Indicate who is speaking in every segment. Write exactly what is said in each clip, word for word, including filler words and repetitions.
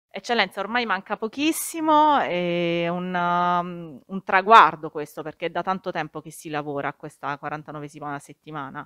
Speaker 1: Eccellenza, ormai manca pochissimo, è un um, un traguardo questo, perché è da tanto tempo che si lavora a questa quarantanovesima settimana,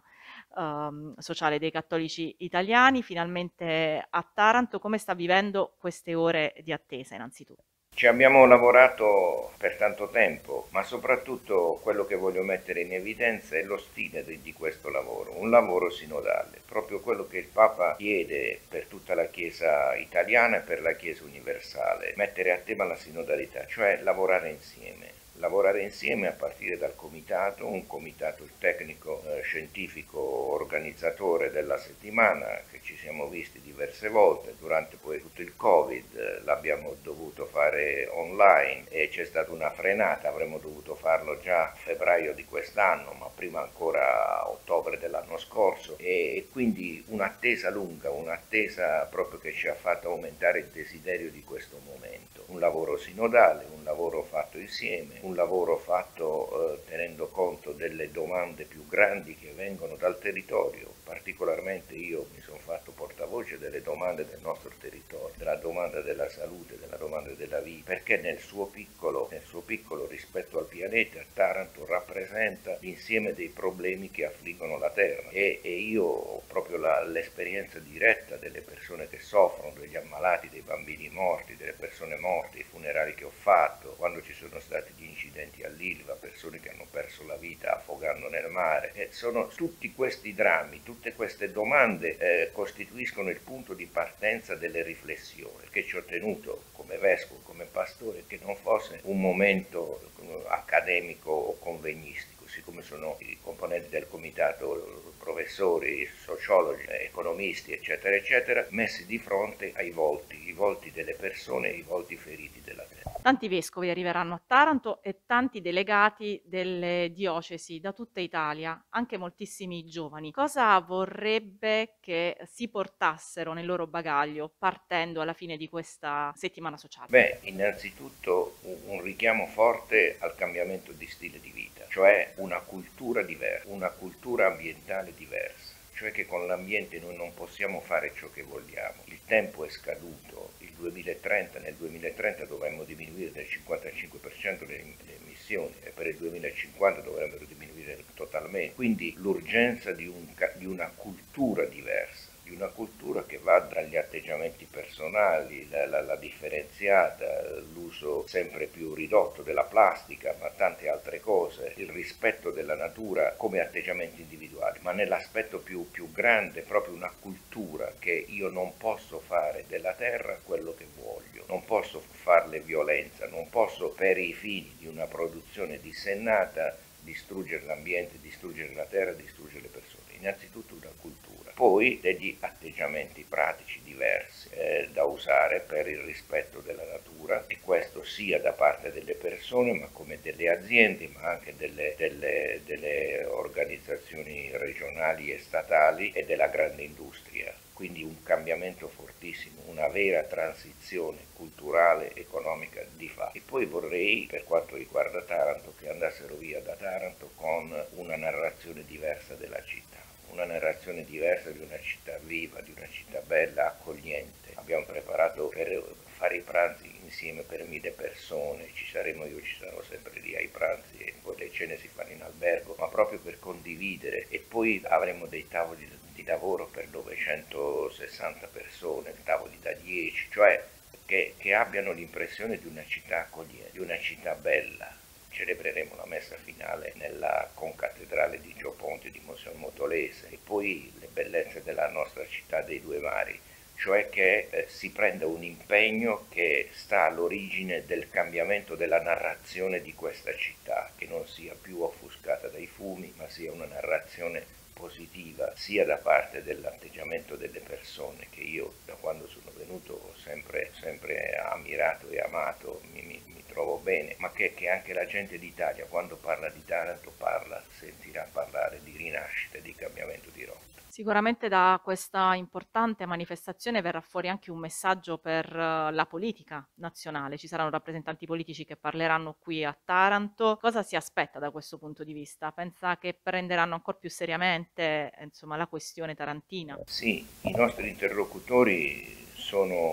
Speaker 1: uhm, sociale dei cattolici italiani. Finalmente a Taranto come sta vivendo queste ore di attesa innanzitu
Speaker 2: Ci abbiamo lavorato per tanto tempo, ma soprattutto quello che voglio mettere in evidenza è lo stile di, di questo lavoro, un lavoro sinodale, proprio quello che il Papa chiede per tutta la Chiesa italiana e per la Chiesa universale, mettere a tema la sinodalità, cioè lavorare insieme. Lavorare insieme a partire dal comitato, un comitato tecnico, eh, scientifico, organizzatore della settimana, che ci siamo visti diverse volte, durante poi tutto il Covid eh, l'abbiamo dovuto fare online e c'è stata una frenata, avremmo dovuto farlo già a febbraio di quest'anno, ma prima ancora a ottobre dell'anno scorso e, e quindi un'attesa lunga, un'attesa proprio che ci ha fatto aumentare il desiderio di questo momento. Un lavoro sinodale, un lavoro fatto insieme, un lavoro fatto eh, tenendo conto delle domande più grandi che vengono dal territorio. Particolarmente io mi sono fatto portavoce delle domande del nostro territorio, della domanda della salute, della domanda della vita, perché nel suo piccolo, nel suo piccolo rispetto al pianeta, Taranto rappresenta l'insieme dei problemi che affliggono la Terra e, e io ho proprio la, l'esperienza diretta delle persone che soffrono, degli ammalati, dei bambini morti, delle persone morte, i funerali che ho fatto, quando ci sono stati gli incidenti all'Ilva, persone che hanno perso la vita affogando nel mare. E sono tutti questi drammi, tutte queste domande eh, costituiscono il punto di partenza delle riflessioni che ci ho tenuto come vescovo, come pastore, che non fosse un momento eh, accademico o convegnistico, siccome sono i componenti del comitato professori, sociologi, economisti, eccetera, eccetera, messi di fronte ai volti, i volti delle persone e i volti feriti della terra.
Speaker 1: Tanti vescovi arriveranno a Taranto e tanti delegati delle diocesi da tutta Italia, anche moltissimi giovani. Cosa vorrebbe che si portassero nel loro bagaglio partendo alla fine di questa settimana sociale?
Speaker 2: Beh, innanzitutto un, un richiamo forte al cambiamento di stile di vita, cioè una cultura diversa, una cultura ambientale diversa, cioè che con l'ambiente noi non possiamo fare ciò che vogliamo. Il tempo è scaduto, il duemilatrenta, nel duemilatrenta dovremmo diminuire del cinquantacinque per cento le, le emissioni e per il duemilacinquanta dovrebbero diminuire totalmente. Quindi l'urgenza di, un, di una cultura diversa, di una cultura che va dagli atteggiamenti personali, la, la, la differenziata, l'uso sempre più ridotto della plastica, ma tante altre cose, il rispetto della natura come atteggiamenti individuali, ma nell'aspetto più, più grande proprio una cultura che io non posso fare della terra quello che voglio, non posso farle violenza, non posso per i fini di una produzione dissennata distruggere l'ambiente, distruggere la terra, distruggere le persone. Innanzitutto una cultura, poi degli atteggiamenti pratici diversi eh, da usare per il rispetto della natura e questo sia da parte delle persone ma come delle aziende ma anche delle, delle, delle organizzazioni regionali e statali e della grande industria. Quindi un cambiamento fortissimo, una vera transizione culturale, economica di fatto. E poi vorrei, per quanto riguarda Taranto, che andassero via da Taranto con una narrazione diversa della città, una narrazione diversa di una città viva, di una città bella, accogliente. Abbiamo preparato per fare i pranzi insieme per mille persone, ci saremo io, ci sarò sempre lì ai pranzi e poi le cene si fanno in albergo, ma proprio per condividere e poi avremo dei tavoli di lavoro per novecentosessanta persone, tavoli da dieci, cioè che, che abbiano l'impressione di una città accogliente, di una città bella. Celebreremo la messa finale nella concattedrale di Gio Ponti di Monsignor Motolese e poi le bellezze della nostra città dei due mari, cioè che eh, si prenda un impegno che sta all'origine del cambiamento della narrazione di questa città, che non sia più offuscata dai fumi, ma sia una narrazione positiva sia da parte dell'atteggiamento delle persone che io da quando sono venuto ho sempre, sempre ammirato e amato, mi, mi, mi trovo bene, ma che, che anche la gente d'Italia quando parla di Taranto parla, sentirà parlare di rinascita e di cambiamento di rotta.
Speaker 1: Sicuramente da questa importante manifestazione verrà fuori anche un messaggio per eh, la politica nazionale. Ci saranno rappresentanti politici che parleranno qui a Taranto. Cosa si aspetta da questo punto di vista? Pensa che prenderanno ancora più seriamente, eh, insomma, la questione tarantina?
Speaker 2: Sì, i nostri interlocutori sono,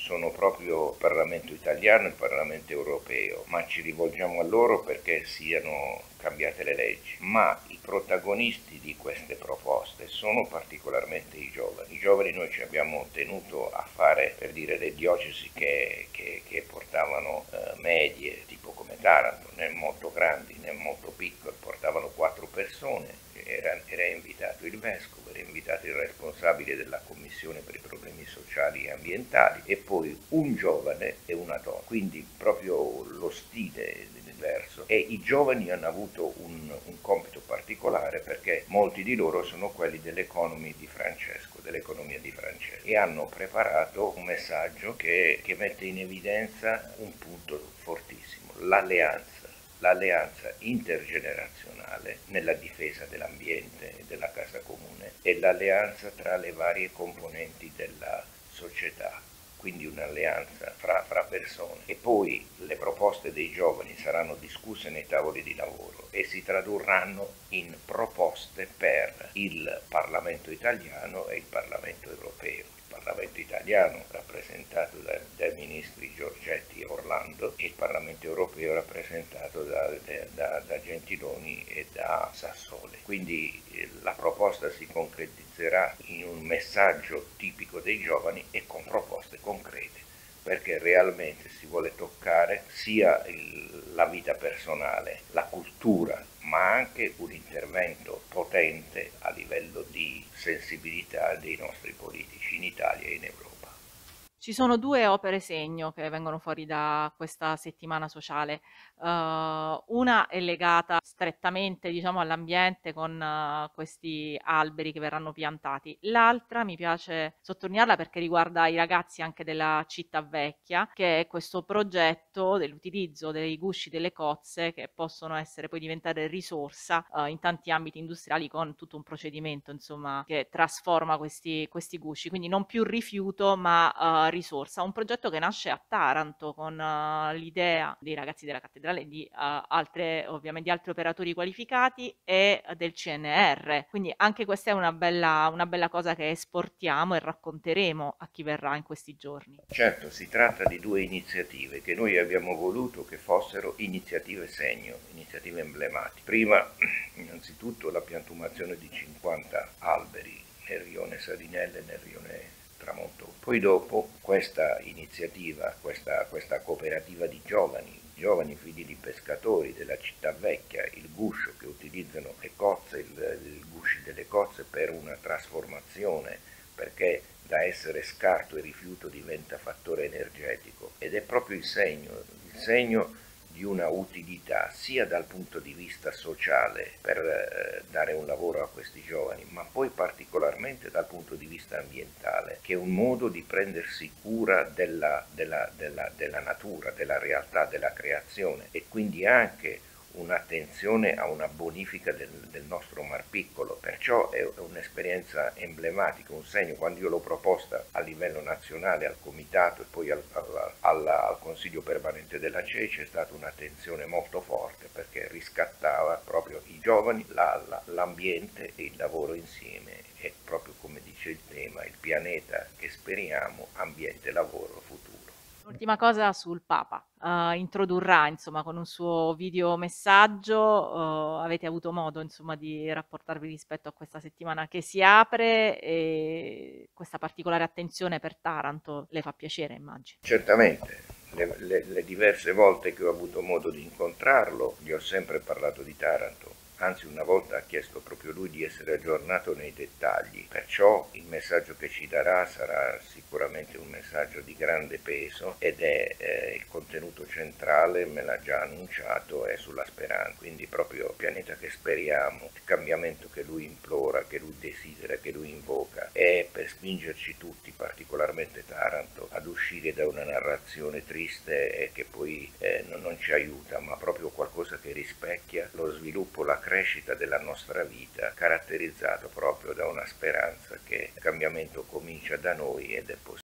Speaker 2: sono proprio il Parlamento italiano e il Parlamento europeo, ma ci rivolgiamo a loro perché siano cambiate le leggi. Ma i protagonisti di queste proposte sono particolarmente i giovani. I giovani noi ci abbiamo tenuto a fare, per dire, le diocesi che, che, che portavano eh, medie, tipo come Taranto, né molto grandi né molto piccole, portavano quattro persone. Era, era invitato il vescovo, era invitato il responsabile della commissione per i problemi sociali e ambientali e poi un giovane e una donna, quindi proprio lo stile è diverso e i giovani hanno avuto un, un compito particolare perché molti di loro sono quelli dell'economia di Francesco, dell'economia di Francesco e hanno preparato un messaggio che, che mette in evidenza un punto fortissimo, l'alleanza. L'alleanza intergenerazionale nella difesa dell'ambiente e della casa comune e l'alleanza tra le varie componenti della società, quindi un'alleanza fra, fra persone. E poi le proposte dei giovani saranno discusse nei tavoli di lavoro e si tradurranno in proposte per il Parlamento italiano e il Parlamento europeo. Il Parlamento italiano rappresentato da, dai ministri Giorgetti e Orlando e il Parlamento europeo rappresentato da, da, da Gentiloni e da Sassoli. Quindi eh, la proposta si concretizzerà in un messaggio tipico dei giovani e con proposte concrete, perché realmente si vuole toccare sia il, la vita personale, la cultura, ma anche un intervento potente a livello di sensibilità dei nostri politici in Italia e in Europa.
Speaker 1: Ci sono due opere segno che vengono fuori da questa settimana sociale. Uhm, una è legata strettamente, diciamo, all'ambiente con uh, questi alberi che verranno piantati. L'altra mi piace sottolinearla perché riguarda i ragazzi anche della città vecchia, che è questo progetto dell'utilizzo dei gusci delle cozze che possono essere poi diventare risorsa, uhm, in tanti ambiti industriali con tutto un procedimento, insomma, che trasforma questi questi gusci. Quindi non più rifiuto, ma, uhm, risorsa. Un progetto che nasce a Taranto con uh, l'idea dei ragazzi della cattedrale di uh, altre, ovviamente, di altri operatori qualificati e uh, del C N R. Quindi anche questa è una bella, una bella cosa che esportiamo e racconteremo a chi verrà in questi giorni.
Speaker 2: Certo, si tratta di due iniziative che noi abbiamo voluto che fossero iniziative segno, iniziative emblematiche. Prima, innanzitutto, la piantumazione di cinquanta alberi nel rione Salinelle e nel rione Tramontone. Poi dopo questa iniziativa, questa, questa cooperativa di giovani, giovani figli di pescatori della città vecchia, il guscio che utilizzano le cozze, il, il gusci delle cozze per una trasformazione, perché da essere scarto e rifiuto diventa fattore energetico ed è proprio il segno, il segno di una utilità sia dal punto di vista sociale per eh, dare un lavoro a questi giovani, ma poi particolarmente dal punto di vista ambientale, che è un modo di prendersi cura della, della, della, della natura, della realtà, della creazione e quindi anche un'attenzione a una bonifica del, del nostro Mar Piccolo, perciò è un'esperienza emblematica, un segno. Quando io l'ho proposta a livello nazionale al comitato e poi al, al, al, al Consiglio permanente della C E I c'è stata un'attenzione molto forte perché riscattava proprio i giovani, la, la, l'ambiente e il lavoro insieme e proprio come dice il tema, il pianeta che speriamo, ambiente, lavoro, futuro.
Speaker 1: L'ultima cosa sul Papa. Uh, introdurrà, insomma, con un suo video messaggio, uh, avete avuto modo, insomma, di rapportarvi rispetto a questa settimana che si apre e questa particolare attenzione per Taranto le fa piacere, immagino.
Speaker 2: Certamente, le, le, le diverse volte che ho avuto modo di incontrarlo, gli ho sempre parlato di Taranto. Anzi, una volta ha chiesto proprio lui di essere aggiornato nei dettagli, perciò il messaggio che ci darà sarà sicuramente un messaggio di grande peso ed è eh, il contenuto centrale, me l'ha già annunciato, è sulla speranza, quindi proprio il pianeta che speriamo, il cambiamento che lui implora, che lui desidera, che lui invoca, è per spingerci tutti, particolarmente Taranto, ad uscire da una narrazione triste e che poi eh, non, non ci aiuta, ma proprio qualcosa che rispecchia lo sviluppo, la crescita della nostra vita, caratterizzato proprio da una speranza che il cambiamento comincia da noi ed è possibile.